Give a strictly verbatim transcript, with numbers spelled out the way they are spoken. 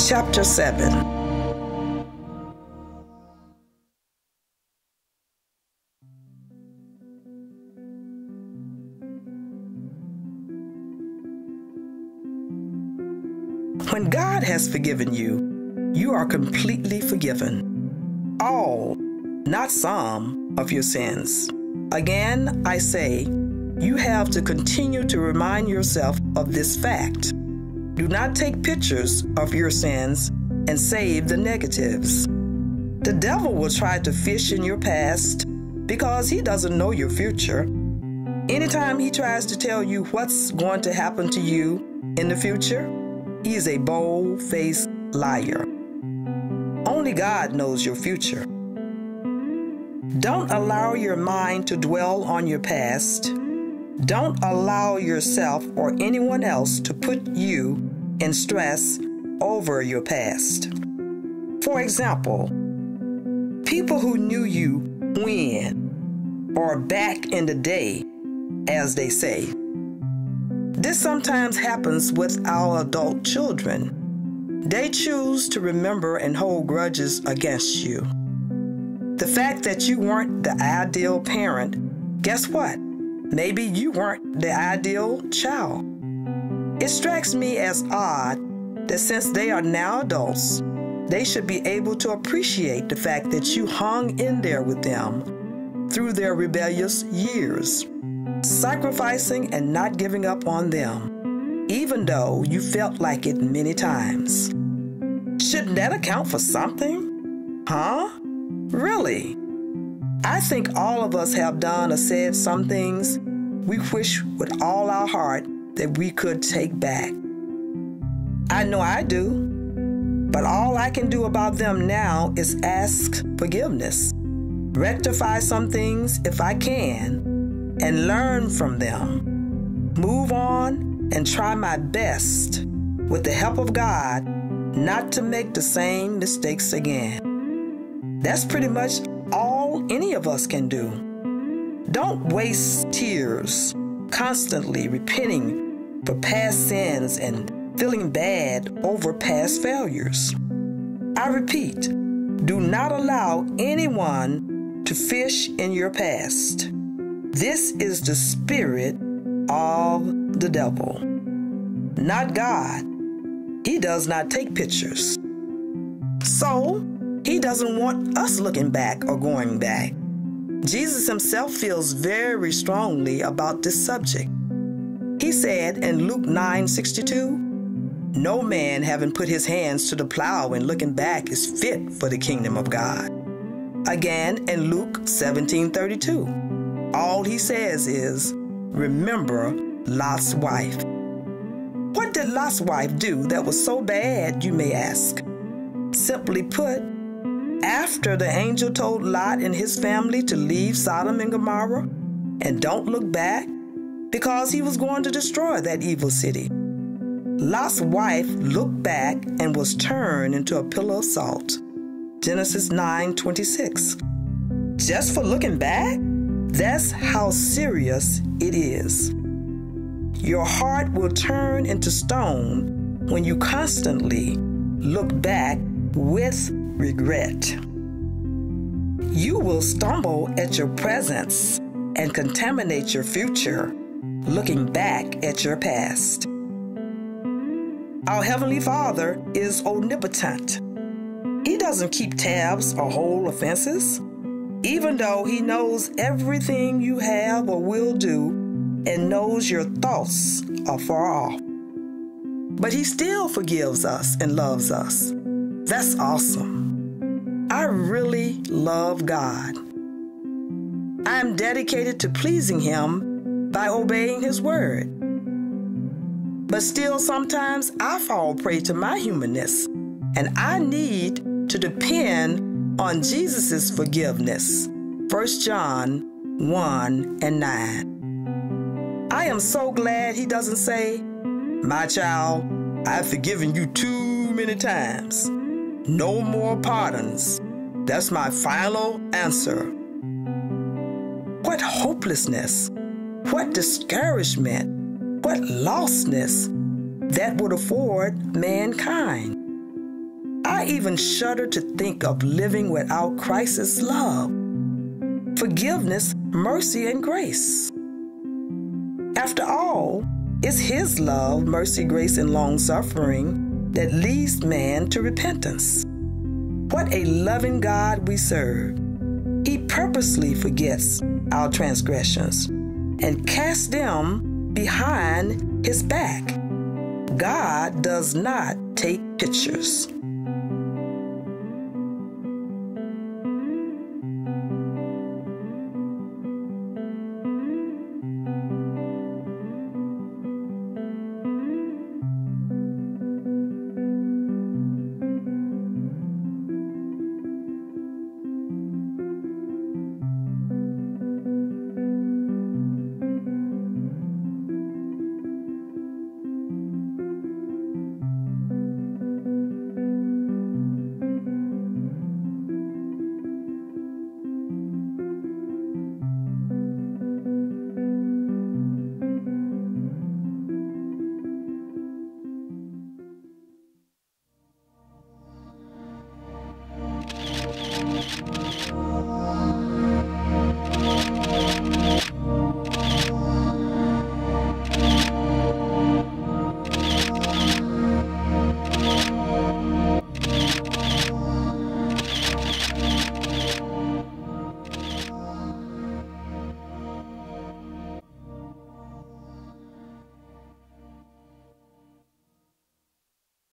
Chapter seven. When God has forgiven you, you are completely forgiven. All, not some, of your sins. Again, I say, you have to continue to remind yourself of this fact. Do not take pictures of your sins and save the negatives. The devil will try to fish in your past because he doesn't know your future. Anytime he tries to tell you what's going to happen to you in the future, he is a bold-faced liar. Only God knows your future. Don't allow your mind to dwell on your past. Don't allow yourself or anyone else to put you in stress over your past. For example, people who knew you when or back in the day, as they say. This sometimes happens with our adult children. They choose to remember and hold grudges against you. The fact that you weren't the ideal parent, guess what? Maybe you weren't the ideal child. It strikes me as odd that since they are now adults, they should be able to appreciate the fact that you hung in there with them through their rebellious years, sacrificing and not giving up on them, even though you felt like it many times. Shouldn't that account for something? Huh? Really? I think all of us have done or said some things we wish with all our heart that we could take back. I know I do, but all I can do about them now is ask forgiveness, rectify some things if I can, and learn from them. Move on and try my best, with the help of God, not to make the same mistakes again. That's pretty much all any of us can do. Don't waste tears constantly repenting for past sins and feeling bad over past failures. I repeat, do not allow anyone to fish in your past. This is the spirit of the devil, not God. He does not take pictures. So, he doesn't want us looking back or going back. Jesus himself feels very strongly about this subject. He said in Luke nine sixty-two, "No man having put his hands to the plow and looking back is fit for the kingdom of God." Again in Luke seventeen thirty-two, all he says is, "Remember Lot's wife." What did Lot's wife do that was so bad, you may ask? Simply put, after the angel told Lot and his family to leave Sodom and Gomorrah and don't look back because he was going to destroy that evil city, Lot's wife looked back and was turned into a pillar of salt. Genesis nine twenty-six. Just for looking back? That's how serious it is. Your heart will turn into stone when you constantly look back with regret. You will stumble at your presence and contaminate your future looking back at your past. Our Heavenly Father is omnipotent. He doesn't keep tabs or hold offenses, even though He knows everything you have or will do and knows your thoughts are far off. But He still forgives us and loves us. That's awesome. I really love God. I am dedicated to pleasing Him by obeying His word. But still, sometimes I fall prey to my humanness, and I need to depend on Jesus' forgiveness. First John one and nine. I am so glad He doesn't say, "My child, I've forgiven you too many times. No more pardons. That's my final answer." What hopelessness, what discouragement, what lostness that would afford mankind. I even shudder to think of living without Christ's love, forgiveness, mercy, and grace. After all, it's His love, mercy, grace, and long-suffering that leads man to repentance. What a loving God we serve. He purposely forgets our transgressions and casts them behind His back. God does not take pictures.